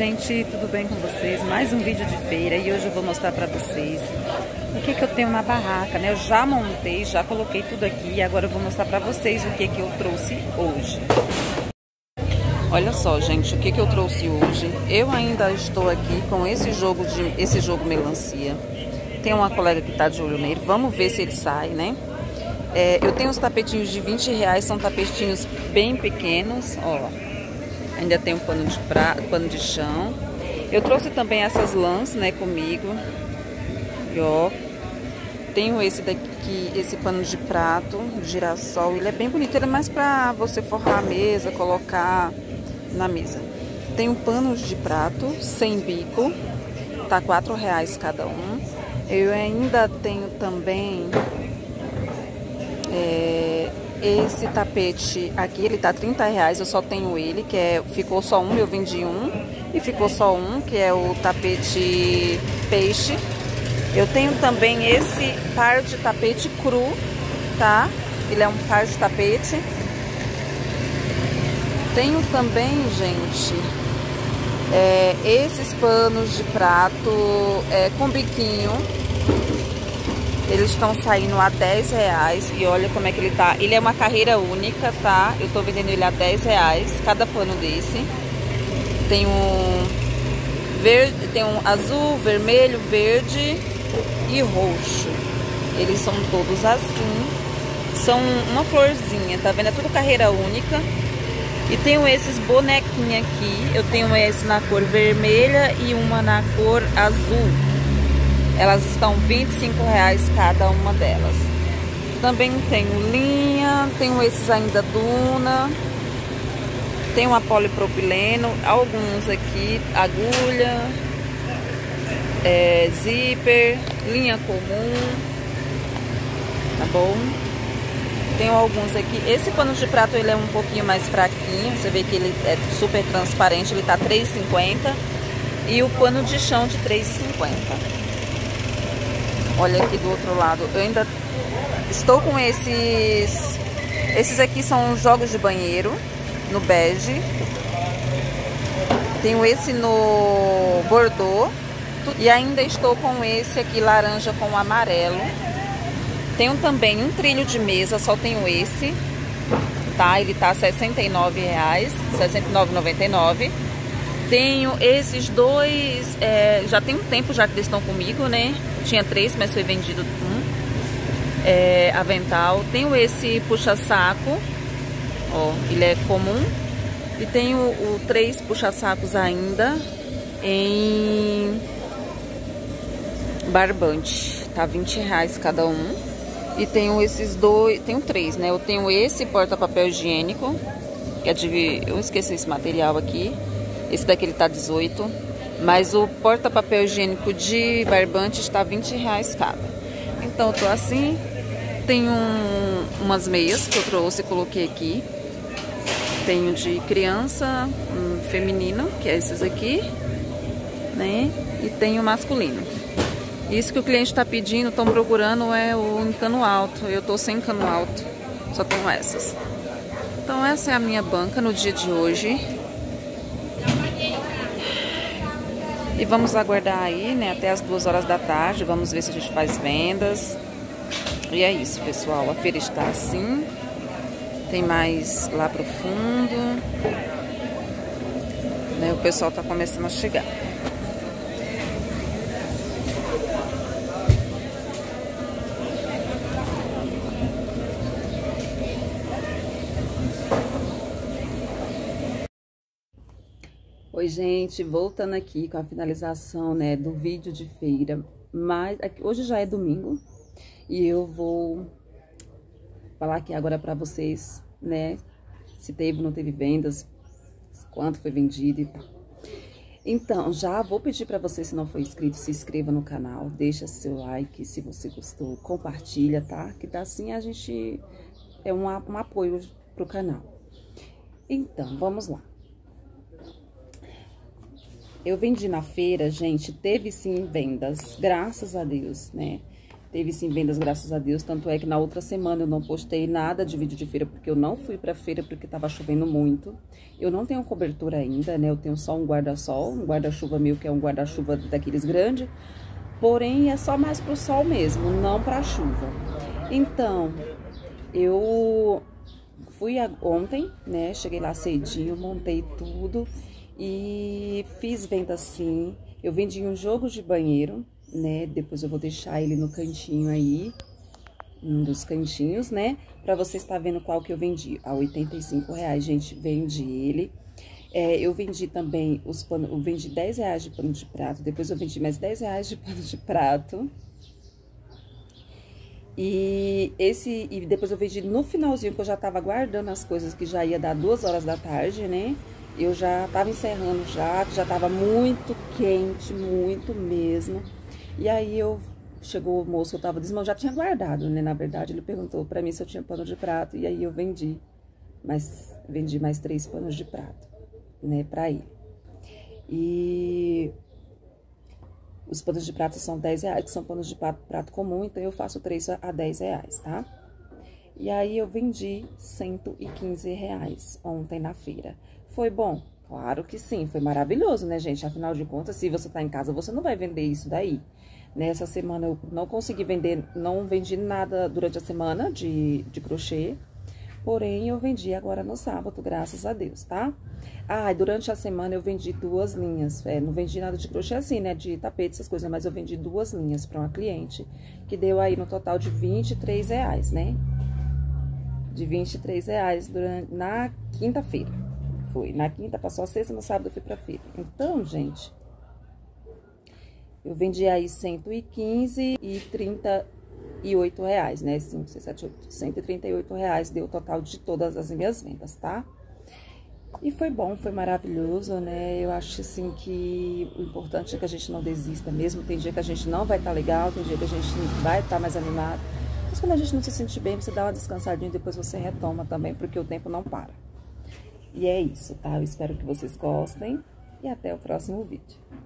gente, tudo bem com vocês? Mais um vídeo de feira e hoje eu vou mostrar pra vocês o que eu tenho na barraca, né? Eu já montei, já coloquei tudo aqui e agora eu vou mostrar pra vocês o que eu trouxe hoje. Olha só, gente, o que eu trouxe hoje. Eu ainda estou aqui com esse jogo melancia. Tem uma colega que tá de olho nele, vamos ver se ele sai, né? Eu tenho os tapetinhos de R$20, são tapetinhos bem pequenos, ó. Ainda tem um pano de chão. Eu trouxe também essas lãs, né, comigo. E ó, tenho esse daqui, esse pano de prato, girassol. Ele é bem bonito, ele é mais pra você forrar a mesa, colocar na mesa. Tem um pano de prato, sem bico, tá R$4 cada um. Eu ainda tenho também esse tapete aqui, ele tá R$30, eu só tenho ele, ficou só um, eu vendi um, e ficou só um, que é o tapete peixe. Eu tenho também esse par de tapete cru, tá? Ele é um par de tapete. Tenho também, gente, esses panos de prato com biquinho. Eles estão saindo a R$10 e olha como é que ele tá. Ele é uma carreira única, tá? Eu tô vendendo ele a R$10, cada pano desse. Tem um verde, tem um azul, vermelho, verde e roxo. Eles são todos assim. São uma florzinha, tá vendo? É tudo carreira única. E tenho esses bonequinhos aqui. Eu tenho esse na cor vermelha e uma na cor azul. Elas estão R$25 cada uma delas. Também tenho linha, tenho esses ainda Duna. Tem uma polipropileno, alguns aqui, agulha, zíper, linha comum, tá bom? Tenho alguns aqui. Esse pano de prato ele é um pouquinho mais fraquinho, você vê que ele é super transparente, ele tá R$3,50. E o pano de chão de R$3,50. Olha aqui do outro lado, eu ainda estou com esses. Esses aqui são jogos de banheiro, no bege. Tenho esse no bordô. E ainda estou com esse aqui, laranja com amarelo. Tenho também um trilho de mesa, só tenho esse, tá? Ele tá R$69, R$69,99. Tenho esses dois, já tem um tempo já que eles estão comigo, né? Tinha 3, mas foi vendido um. Avental. Tenho esse puxa-saco, ó, ele é comum. E tenho o 3 puxa-sacos ainda em barbante, tá R$20 cada um. E tenho esses dois, tenho 3, né? Eu tenho esse porta-papel higiênico, que é eu esqueci esse material aqui. Esse daqui ele tá R$18, mas o porta-papel higiênico de barbante está R$20 cada. Então eu tô assim. Tenho umas meias que eu trouxe e coloquei aqui. Tenho de criança, feminino, que é esses aqui, né? E tenho masculino. Isso que o cliente tá pedindo, estão procurando é o em cano alto. Eu tô sem cano alto, só tenho essas. Então essa é a minha banca no dia de hoje. E vamos aguardar aí, né, até as 2 horas da tarde. Vamos ver se a gente faz vendas. E é isso, pessoal. A feira está assim. Tem mais lá pro fundo. Né, o pessoal tá começando a chegar. Oi, gente, voltando aqui com a finalização, né, do vídeo de feira, mas hoje já é domingo e eu vou falar aqui agora pra vocês, né, se teve ou não teve vendas, quanto foi vendido e tal. Então, já vou pedir pra você, se não for inscrito, se inscreva no canal, deixa seu like se você gostou, compartilha, tá? Que tá assim a gente é um apoio pro canal. Então, vamos lá. Eu vendi na feira, gente, teve sim vendas, graças a Deus, né? Teve sim vendas, graças a Deus. Tanto é que na outra semana eu não postei nada de vídeo de feira, porque eu não fui pra feira porque tava chovendo muito. Eu não tenho cobertura ainda, né? Eu tenho só um guarda-sol, um guarda-chuva meu, que é um guarda-chuva daqueles grandes. Porém, é só mais pro sol mesmo, não pra chuva. Então, eu fui ontem, né? Cheguei lá cedinho, montei tudo e fiz venda sim. Eu vendi um jogo de banheiro, né? Depois eu vou deixar ele no cantinho aí, um dos cantinhos, né? Pra você estar vendo qual que eu vendi. A R$85, gente, vendi ele. Eu vendi também os panos, eu vendi R$10 de pano de prato, depois eu vendi mais R$10 de pano de prato. E depois eu vendi no finalzinho, que eu já tava guardando as coisas, que já ia dar 2 horas da tarde, né? Eu já tava encerrando já, que já tava muito quente, muito mesmo. E aí chegou o moço, eu tava desmão, já tinha guardado, né? Na verdade, ele perguntou pra mim se eu tinha pano de prato, e aí eu vendi mais 3 panos de prato, né, pra ele. E os panos de prato são R$10, que são panos de prato comum, então eu faço 3 a R$10, tá? E aí eu vendi R$115 ontem na feira. Foi bom? Claro que sim, foi maravilhoso, né, gente? Afinal de contas, se você tá em casa, você não vai vender isso daí. Nessa semana eu não consegui vender, não vendi nada durante a semana de crochê. Porém, eu vendi agora no sábado, graças a Deus, tá? Ah, e durante a semana eu vendi 2 linhas. Não vendi nada de crochê assim, né? De tapete, essas coisas, mas eu vendi 2 linhas pra uma cliente, que deu aí no total de R$23, né? De R$23 na quinta-feira. Foi. Na quinta, passou a sexta, no sábado eu fui pra feira. Então, gente, eu vendi aí 115 e R$38, né? 5, 6, 7, 8, R$138 deu o total de todas as minhas vendas, tá? E foi bom, foi maravilhoso, né? Eu acho, assim, que o importante é que a gente não desista mesmo. Tem dia que a gente não vai estar legal, tem dia que a gente vai estar mais animado. Mas quando a gente não se sente bem, você dá uma descansadinha e depois você retoma também, porque o tempo não para. E é isso, tá? Eu espero que vocês gostem e até o próximo vídeo.